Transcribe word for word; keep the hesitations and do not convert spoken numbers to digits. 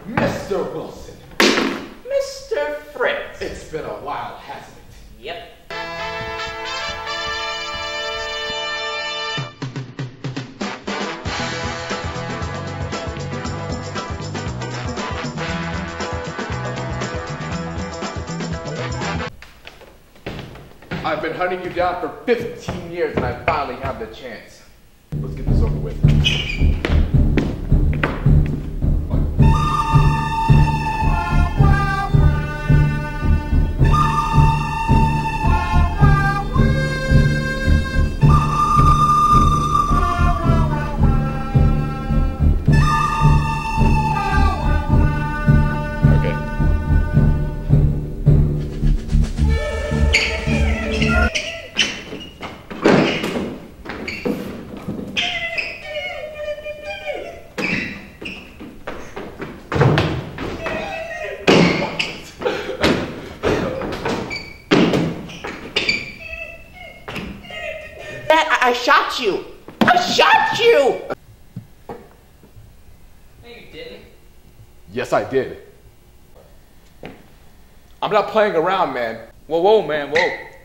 Mister Wilson. Mister Fritz. It's been a while, hasn't it? Yep. I've been hunting you down for fifteen years and I finally have the chance. Let's get this over with. I shot you! I shot you! No, you didn't. Yes, I did. I'm not playing around, man. Whoa, whoa, man, whoa.